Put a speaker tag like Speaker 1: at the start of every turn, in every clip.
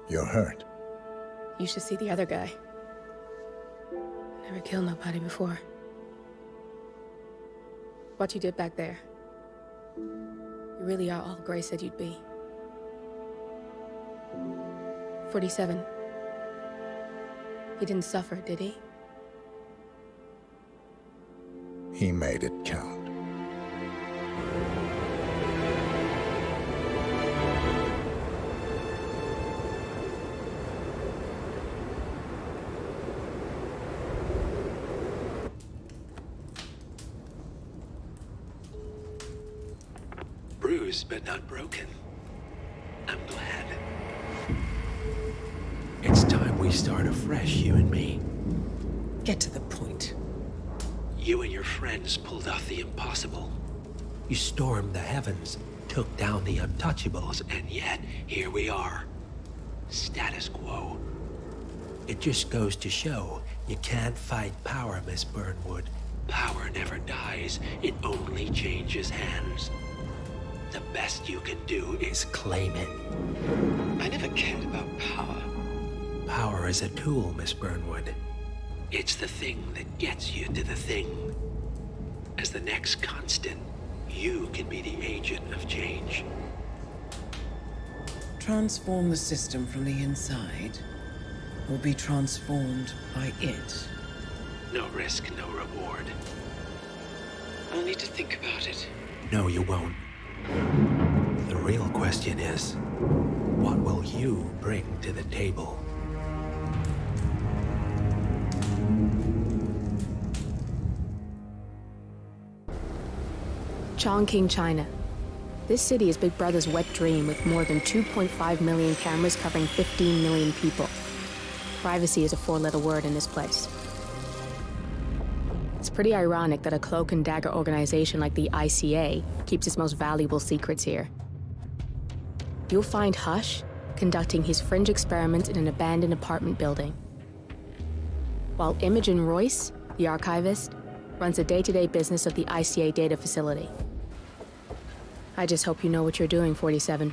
Speaker 1: You're hurt.
Speaker 2: You should see the other guy. Never killed nobody before. What you did back there. You really are all Gray said you'd be. 47. He didn't suffer, did he?
Speaker 1: He made it count.
Speaker 3: Bruised but not broken. I'm glad. It's time we start afresh, you and me.
Speaker 4: Get to the point.
Speaker 3: You and your friends pulled off the impossible. You stormed the heavens, took down the untouchables, and yet, here we are. Status quo. It just goes to show, you can't fight power, Miss Burnwood. Power never dies, it only changes hands. The best you can do is claim it. I never cared about power. Power is a tool, Miss Burnwood. It's the thing that gets you to the thing. As the next constant, you can be the agent of change.
Speaker 4: Transform the system from the inside, or be transformed by it.
Speaker 3: No risk, no reward.
Speaker 5: I'll need to think about it.
Speaker 3: No, you won't. The real question is, what will you bring to the table?
Speaker 2: Chongqing, China. This city is Big Brother's wet dream with more than 2.5 million cameras covering 15 million people. Privacy is a four-letter word in this place. It's pretty ironic that a cloak and dagger organization like the ICA keeps its most valuable secrets here. You'll find Hush conducting his fringe experiments in an abandoned apartment building, while Imogen Royce, the archivist, runs the day-to-day business of the ICA data facility. I just hope you know what you're doing, 47.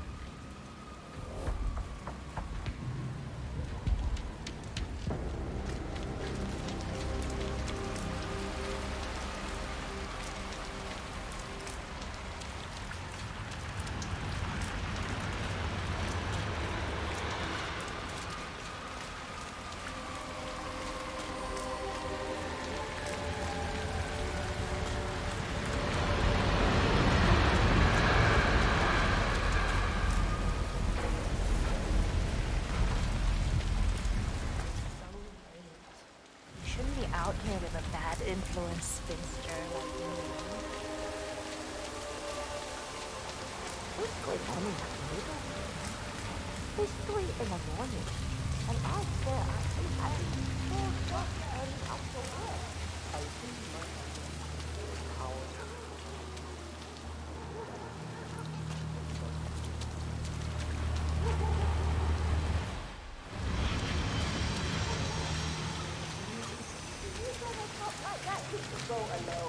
Speaker 6: Out here with a bad influence spinster like me. What's going on in that middle? It's 3 in the morning, and out there I think having 4 o'clock and after work. I think how go alone.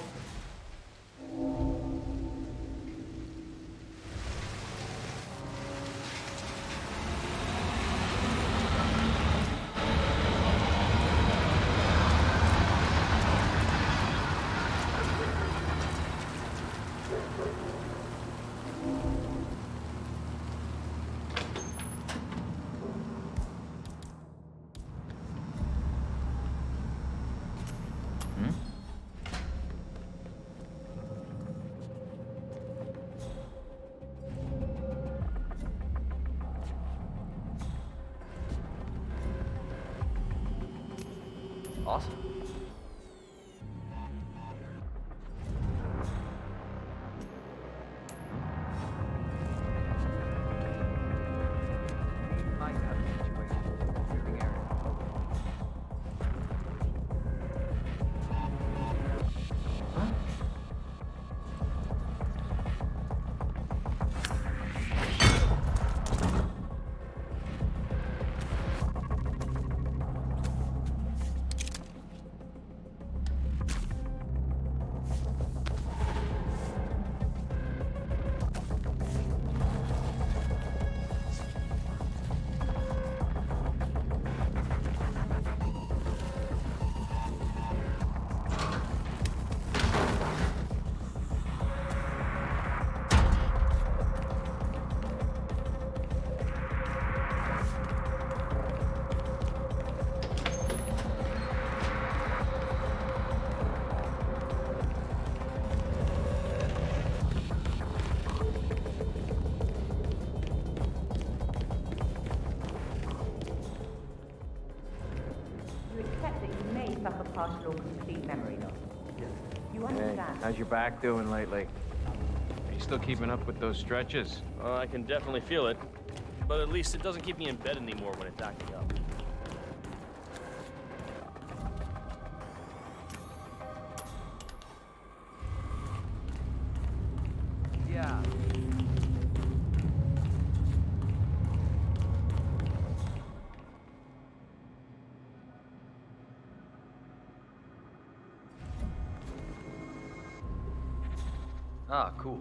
Speaker 5: Awesome.
Speaker 7: How's your back doing lately? Are you still keeping up with those stretches?
Speaker 8: I can definitely feel it. But at least it doesn't keep me in bed anymore when it's acting up.
Speaker 7: Yeah. Ah, cool.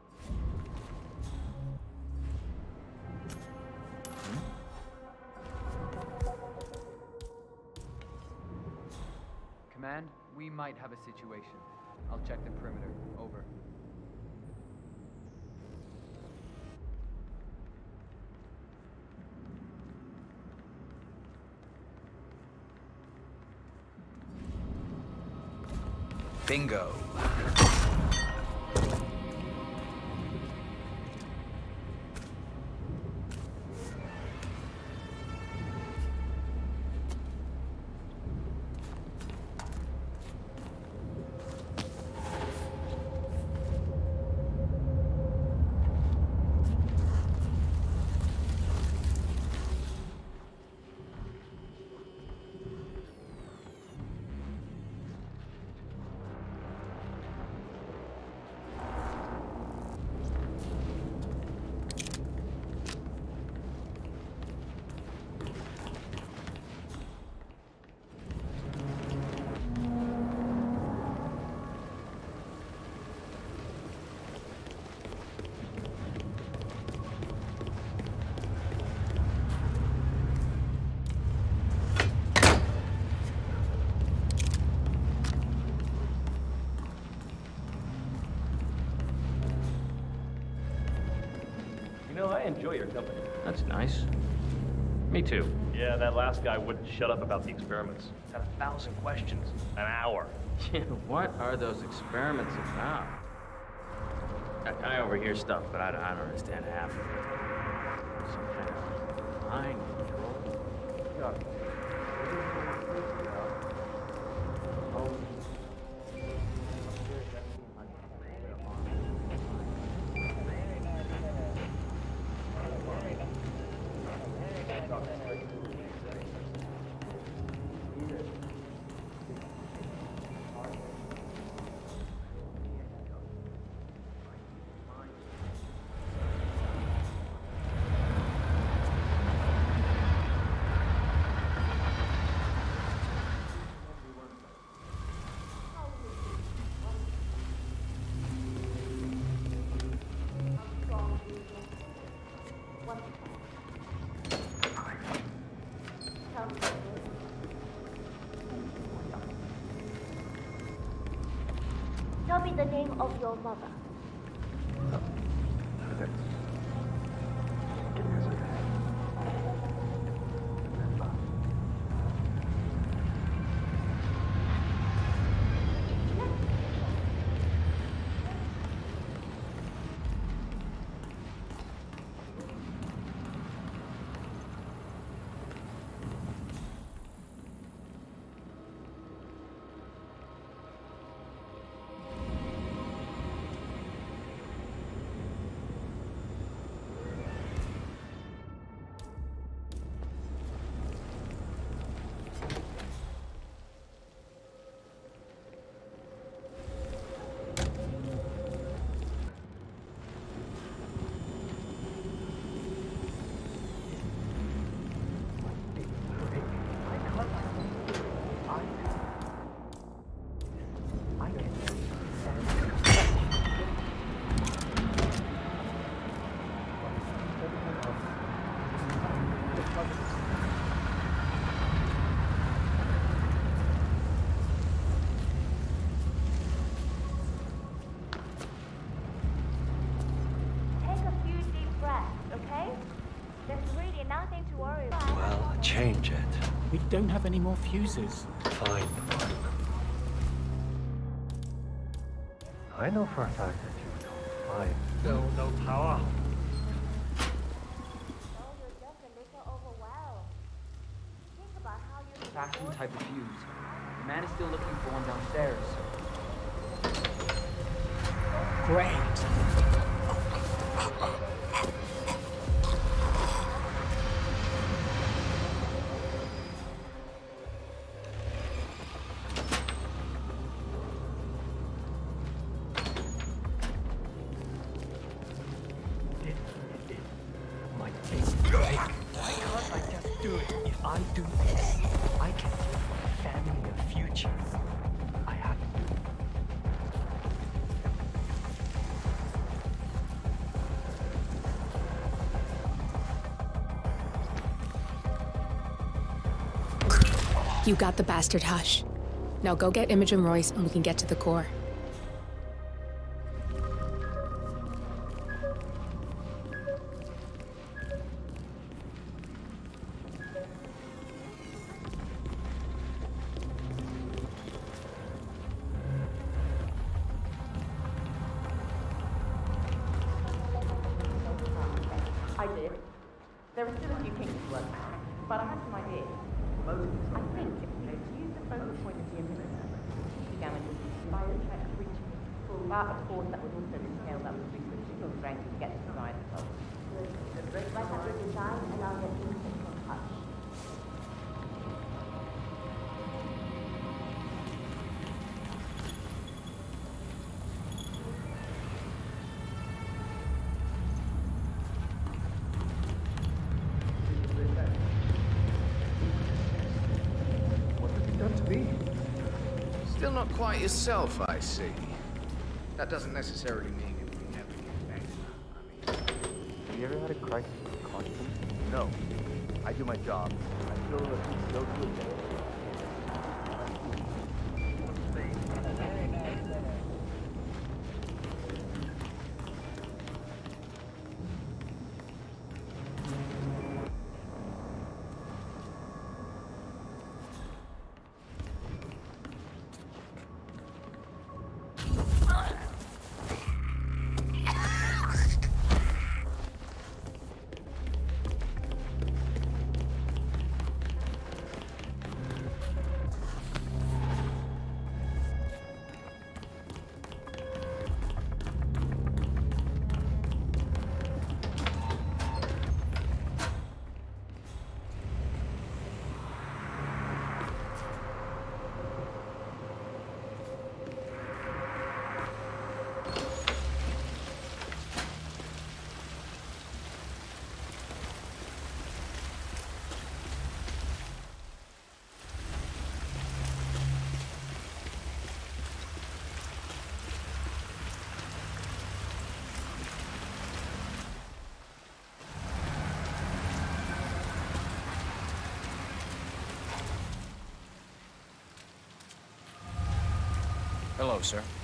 Speaker 9: Command, we might have a situation. I'll check the perimeter. Over.
Speaker 10: Bingo.
Speaker 8: You know, I enjoy your company.
Speaker 7: That's nice. Me too.
Speaker 8: Yeah, that last guy wouldn't shut up about the experiments. Had 1,000 questions. An hour.
Speaker 7: Yeah, what are those experiments about? I overhear stuff, but I don't understand half of it. Some kind of mind control.
Speaker 6: Tell me the name of your mother.
Speaker 3: Well, change it.
Speaker 11: We don't have any more fuses.
Speaker 3: Fine.
Speaker 12: I know for a fact that you don't find.
Speaker 3: No power.
Speaker 9: Fashion type of fuse. The man is still looking for one downstairs.
Speaker 11: Great.
Speaker 2: You got the bastard, Hush. Now go get Imogen Royce and we can get to the core.
Speaker 6: I did. There are still a few kinks to work out, but I have some ideas. I think, to use the focal point of the implementer, began with the spider track reaching its full, but of course that would also be scaled up with frequent signal strength to get to the right result. Right up your design and I'll get input from Hush.
Speaker 10: Still not quite yourself, I see. That doesn't necessarily mean anything ever gets better.
Speaker 12: Have you ever had a crisis of conscience? No. I do my job. I feel that it's so good.
Speaker 13: Hello, sir.